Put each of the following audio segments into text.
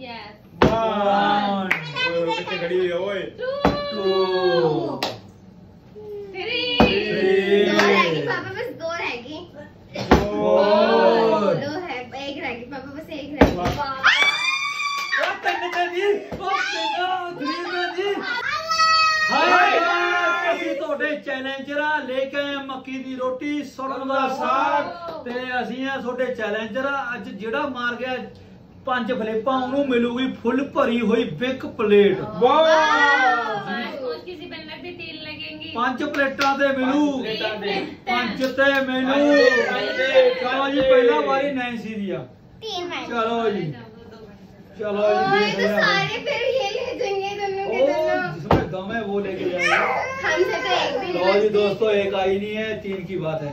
Yes. 1 कितने खड़ी हुई है ओए 2 3 दो रहेगी पापा, बस दो रहेगी। 4 दो है, एक रहेगी पापा, बस एक रहेगी। ਅਸੀਂ ਤੁਹਾਡੇ ਚੈਲੰਜਰ ਆ ਲੈ ਕੇ ਆਏ ਮੱਕੀ ਦੀ ਰੋਟੀ ਸਰੋਂ ਦਾ ਸਾਗ ਤੇ ਅਸੀਂ ਆ ਤੁਹਾਡੇ ਚੈਲੰਜਰ ਅੱਜ ਜਿਹੜਾ ਮਾਰ ਗਿਆ 5 ਫਲਿੱਪਾਂ ਉਹਨੂੰ ਮਿਲੂਗੀ ਫੁੱਲ ਭਰੀ ਹੋਈ ਬਿਗ ਪਲੇਟ वाह किसी बनने पे 3 लगेंगे 5 ਪਲੇਟਾਂ ਤੇ ਮਿਲੂ 5 ਤੇ ਮਿਲੂ ਚਲੋ ਜੀ ਪਹਿਲਾ ਵਾਰੀ ਨੈਂਸੀ ਦੀ ਆ तीन है। ਚਲੋ ਜੀ चलो ओए तो सारे फिर ये ले जाएंगे दोनों के दोनों। जिसमें दम है वो लेके जाएगा। हमसे तो एक भी लो जी दोस्तों एक आई नहीं है 3 की बात है।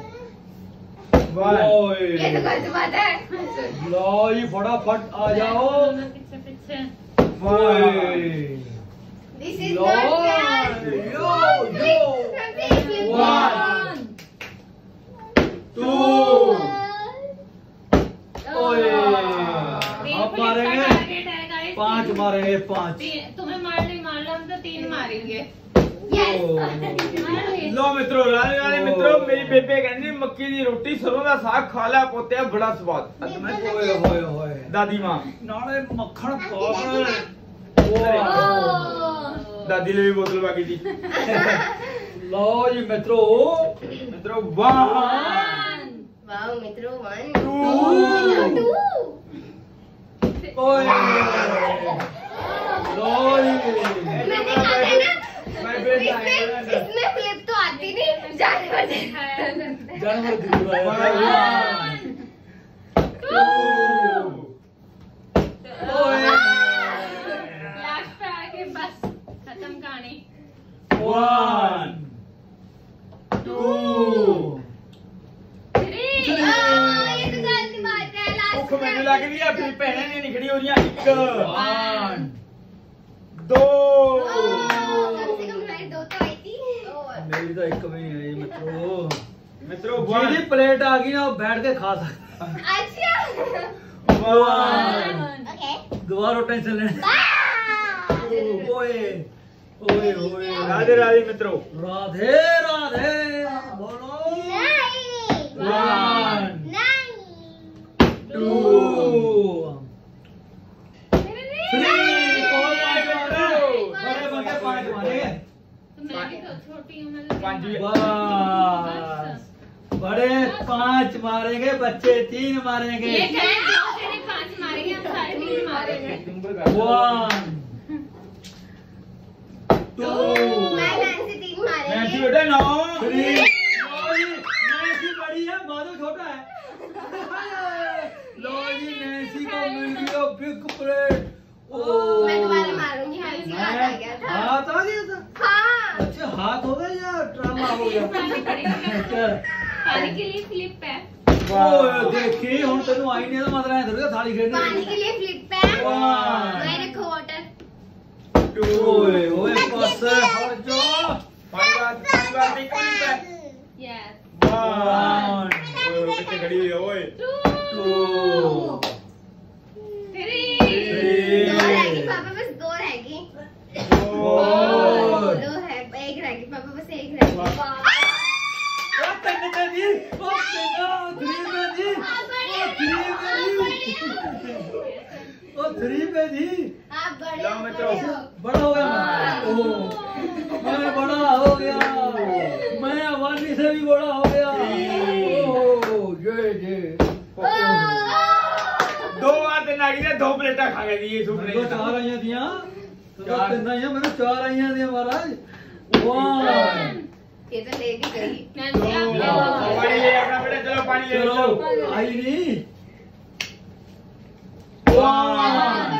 ये तो गलत बात है। लो जी फटाफट आ जाओ। पीछे पीछे This is not fair. यो हमसे एक भी 1 2 ओए अब मारेंगे 5 मारेंगे 5 तुम्हें मारने मार लो हम तो 3 मारेंगे। लो मित्रों राने मित्रों मेरी बेबे कहनी मक्की दी रोटी सरों दा साग खा ला पोते बड़ा स्वाद ओए ओए ओए दादी मां नाले मक्खन पा दादी ने भी बोतल बाकी थी लो जी मित्रों 1 वाओ मित्रों 1 2 ओए लो जी मैंने कहा था ना इसमें फ्लिप तो आती नहीं जानवर जानवर दिखा 1 2 लास्ट पे आके बस खत्म कहानी 1 2 ये तो गलत बात है लास्ट को मैंने लाके दिया फिर पहने नहीं निकली हो रही 1 2 कम से कम हमारी दो तो आई थी। मेरी तो एक भी नहीं है मित्रों मित्रों जी प्लेट आ गई ना वो बैठ के खा सकते अच्छा 1 ओके दोबारा टेंशन लेने ओए ओए ओए राधे राधे मित्रों राधे राधे बोलो One. नहीं 2 बड़े बड़े 5 मारेंगे तो मैं भी तो छोटी हूँ मतलब 5 बस बड़े 5 मारेंगे बच्चे 3 मारेंगे ये कहें 5 मारेंगे हम सारे 3 मारेंगे 1 2 मैं नैन्सी 3 मारेंगे। नैन्सी बेटा 9 3 नैन्सी बड़ी है माधव छोटा है लो जी नैन्सी को मिल गया बिग प्लेट मैं दोबारा मारूंगी। हाँ इसी बात आ गया था। हाथ आ गया था हाँ अच्छा हाथ हो गया या ट्रामा हो गया पानी पड़ेगा पानी के लिए फ्लिप है ओए देखी हुन तेनू आई नहीं तो मतलब है थोड़ी थाली खेलनी पानी के लिए फ्लिप है। One. मैं रखो वाटर। 2 ओए ओए बस हट जा पानी बात एक मिनट यस 1 ओए कितने खड़ी हुई है ओए 2 3 दो रहेगी पापा, बस दो रहेगी। 4 दो है, एक रहेगी पापा, बस एक रहेगी। पे जी आप बड़े लो हो, मित्रों। बड़े हो। बड़ा हो गया मैं बड़ा हो गया मैं अवानी से भी बड़ा हो गया ये 2 बार दिन लगी ने 2 प्लेटा खा गई ये सूप तो 4 आइयां दियां तो 3 आइयां मैंने 4 आइयां दियां महाराज 1 ये तो ले भी गई। नैन्सी आप ले लो पानी ले अपना बेटा चलो पानी ले लो चलो आई नहीं 1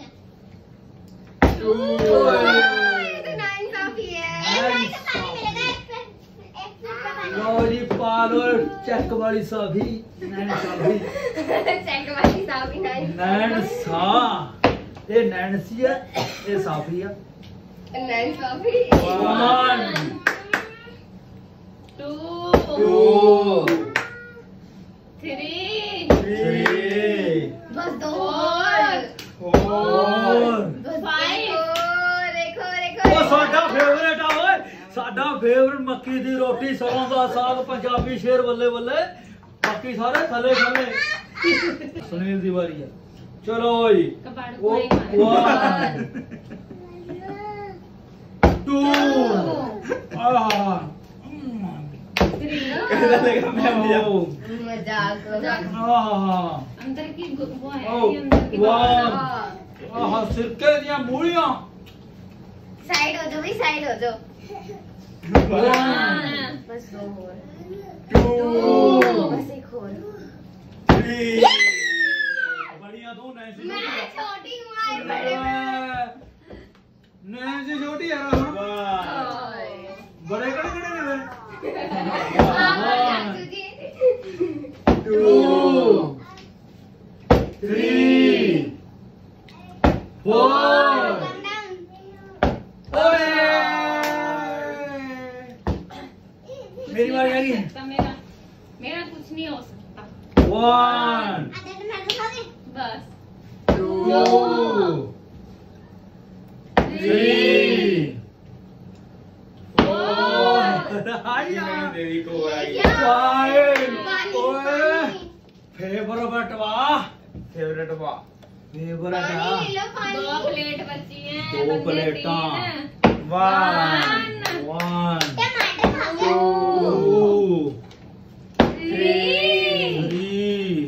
2 ये तो नाइंसाफी है। एक पानी मिलेगा, एक पानी। लो जी पार्लर चेक वाली साभी नैन साभी चेक वाली साफी नाइन। नैन सा ये नैनसी है ये साफी है नाइंसाफी। 2 2 3 3 बस दो। 4 4 ਉਹ ਸਾਡਾ ਫੇਵਰੇਟ ਆ ਓਏ, ਸਾਡਾ ਫੇਵਰੇਟ ਮੱਕੀ ਦੀ ਰੋਟੀ ਸਰੋਂ ਦਾ ਸਾਗ ਪੰਜਾਬੀ ਸ਼ੇਰ ਬੱਲੇ ਬੱਲੇ, ਬਾਕੀ ਸਾਰੇ ਥੱਲੇ ਥੱਲੇ। ਸੁਨੀਲ ਦੀ ਵਾਰੀ ਆ, ਚਲੋ ਜੀ। कबाड़ कोई 1 2 कैसा लगा मैं मजाक अंदर की वो है ओ, ये अंदर की वाह सिरके दियां मूलियां। साइड हो जाओ भाई, साइड हो जाओ। 1 बस 2 और 2 बस 1 और। 3 बढ़िया दो नैन्सी मैं छोटी हूँ आज बड़े नैन्सी छोटी है ना, बड़े कड़े कड़े ने वे। 2 3 4 ओए मेरी बारी आ गई। मेरा मेरा कुछ नहीं हो सकता। 1 बस 2 3 4 देवी को आई 5 ओए फेवरेट वाह, फेवरेट वाह फेवरेट पानी आ। ले लो, पानी। 2 प्लेट बची हैं। 2 बंदे प्लेटां। 3 वाह 1 टमाटर खा लो। 2 3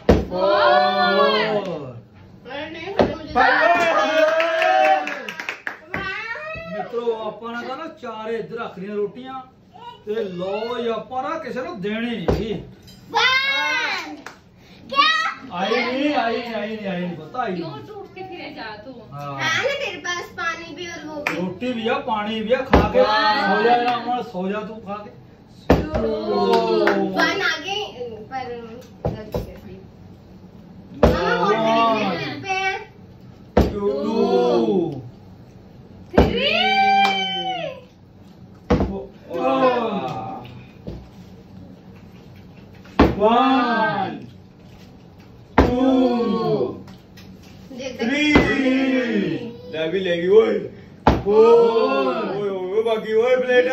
4 ਮਿੱਤਰੋ ਆਪਾਂ ਨੇ ਤਾਂ ਨਾ ਚਾਰੇ ਇੱਧਰ ਰੱਖ ਲੀਆਂ ਰੋਟੀਆਂ ਤੇ ਲੋ ਜੀ ਆਪਾਂ ਨਾ ਕਿਸੇ ਨੂੰ ਦੇਣੀ ਨਹੀਂ। क्या? ਆਈ ਨਹੀਂ ਪਤਾ ਆਈ क्यों टूट के फिरे जा तू? हाँ हाँ ना तेरे पास पानी भी और वो भी। रोटी भी है पानी भी है, खा के सो जा ना, हमारा सो जा तू खा के। 1 आगे पर मामा वाटर पे है। 2 3 1 2 लेगी लेगी ओए ओए बाकी ओए प्लेट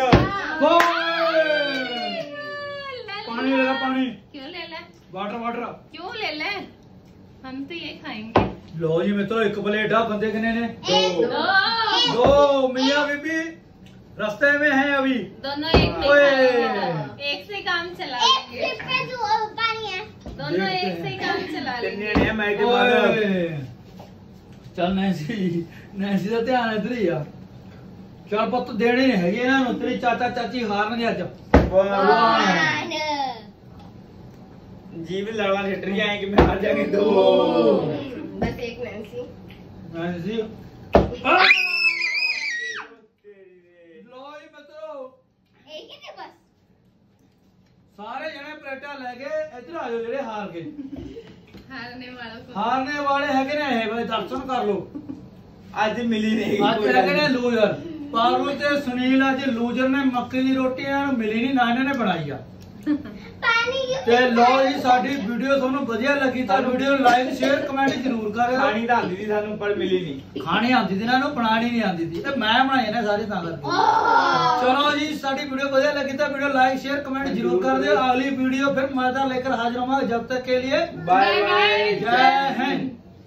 पानी ले ला पानी, क्यों ले ले? वाटर क्यों ले ले? हम तो ये खाएंगे। लो जी मित्रों एक प्लेट आ, बंदे कितने ने? 2 दो मियां बीबी रास्ते में है अभी। दोनों एक से ओए। खाएंगे। एक से काम चला एक लेंगे। सिप पे जो पानी है। दोनों एक से ही काम चला लेंगे। ने मैं के बाद ओए चल नैन्सी ਦਾ ਧਿਆਨ ਇੱਧਰ ਹੀ ਆ। ਚੱਲ ਪੁੱਤ ਦੇਣੇ ਨਹੀਂ ਹੈਗੇ ਇਹਨਾਂ ਨੂੰ, ਤੇਰੀ ਚਾਚਾ ਚਾਚੀ ਹਾਰਨਗੇ ਅੱਜ। 1 जी भी लड़वा हिट रही है कि मैं हार जाएंगे 2 बस 1 नैन्सी। नैन्सी लो जी मित्रों एक ही थे बस। ਸਾਰੇ ਜਣੇ ਪਲੇਟਾਂ ਲੈ ਕੇ ਇੱਧਰ ਆ ਜਾਓ ਜਿਹੜੇ ਹਾਰ ਗਏ। हारने वालों को ਹਾਰਨੇ ਵਾਲੇ ਹੈਗੇ ਨੇ ਇਹ ਬਈ ਦਰਸ਼ਨ ਕਰ ਲਓ। आज मिली नहीं ਅੱਜ ਹੈਗੇ ਨੇ ਲੂਜ਼ਰ ਪਾਰੂ ਤੇ ਸੁਨੀਲ। ਅੱਜ ਲੂਜ਼ਰ ਨੇ ਮੱਕੀ ਦੀ ਰੋਟੀ ਇਹਨਾਂ ਨੂੰ ਮਿਲੀ ਨਹੀਂ, ਨਾ ਇਹਨਾਂ ਨੇ ਬਣਾਈ ਆ। पानी क्यों? ਤੇ ਲੋ ਜੀ ਸਾਡੀ ਵੀਡੀਓ ਤੁਹਾਨੂੰ ਵਧੀਆ ਲੱਗੀ ਤਾਂ ਵੀਡੀਓ ਨੂੰ ਲਾਈਕ ਸ਼ੇਅਰ ਕਮੈਂਟ ਜ਼ਰੂਰ ਕਰਿਓ। खानी तो आती थी सानू पर मिली नहीं ਖਾਣੀ ਆਉਂਦੀ ਸੀ ਇਹਨਾਂ ਨੂੰ, ਬਣਾਣੀ ਨਹੀਂ ਆਉਂਦੀ ਸੀ ਤੇ ਮੈਂ ਬਣਾਈ ਨੇ ਸਾਰੇ ਤਾਂ ਕਰਕੇ। ਚਲੋ ਜੀ ਸਾਡੀ ਵੀਡੀਓ ਵਧੀਆ ਲੱਗੀ ਤਾਂ ਵੀਡੀਓ ਲਾइक शेयर कमेंट जरूर कर दियो। अगली वीडियो फिर मजा लेकर हाजिर होंगे, जब तक के लिए बाय बाय जय हिंद।